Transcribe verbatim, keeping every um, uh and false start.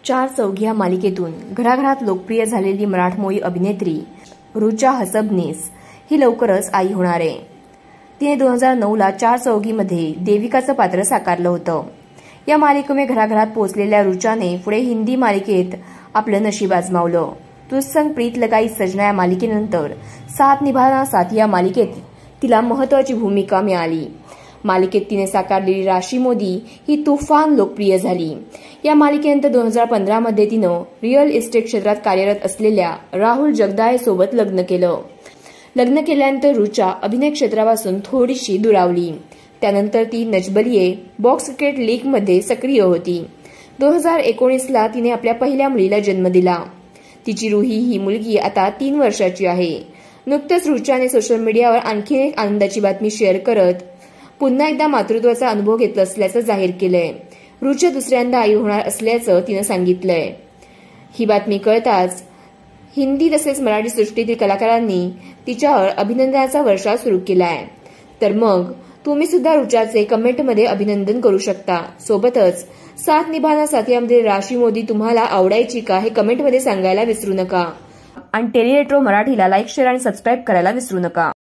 चार चौघी या मालिकेतून घराघरात लोकप्रिय झालेली मराठमोळी अभिनेत्री ऋचा हसबनीस ही लवकरच आई होणार आहे। तिने दोन हजार नऊ ला चार चौघीमध्ये देविकाचं पात्र साकारलं होतं। या मालिकेमुळे घराघरात पोहोचलेल्या ऋचाने पुढे हिंदी मालिकेत आपलं नशीब आजमावलं। तुझसंग प्रीत लगाई सजना या मालिकेनंतर साथ निभाना साथ या मालिकेत तिला महत्त्वाची भूमिका मिळाली। मालिकेत तिने साकारलेली राशी मोदी ही तुफान लोकप्रिय झाली। या मालिकेनंतर दोन हजार पंधरा मध्ये तिनं रिअल इस्टेट क्षेत्रात कार्यरत असलेल्या राहुल जगदाळे सोबत लग्न केलं। लग्न केल्यानंतर ऋचा अभिनय क्षेत्रापासून थोडीशी दुरावली। त्यानंतर ती नजबलिये बॉक्स क्रिकेट लीग मध्ये सक्रिय होती। दोन हजार एकोणीस ला तिने आपल्या पहिल्या मुलीला जन्म दिला। तिची रुही ही मुलगी आता तीन वर्षाची आहे। नुकतंच ऋचाने सोशल मीडियावर आणखी एक आनंदाची बातमी शेअर करत पुन्हा एकदा मातृत्वाचा अनुभव घेतला असल्याचं जाहीर केलंय। ऋचा दुसऱ्यांदा आई होणार असल्याचं तिनं सांगितलंय। ही बातमी कळताच हिंदी तसेच मराठी सृष्टीतील कलाकारांनी तिच्यावर अभिनंदनाचा वर्षाव सुरू केलाय। तर मग तुम्ही सुद्धा ऋचाचे कमेंटमध्ये अभिनंदन करू शकता। सोबतच साथ निभाना साथियामध्ये राशी मोदी तुम्हाला आवडायची का हे कमेंटमध्ये सांगायला विसरू नका। आणि टेली रेट्रो मराठीला लाईक शेअर आणि सबस्क्राईब करायला विसरू नका।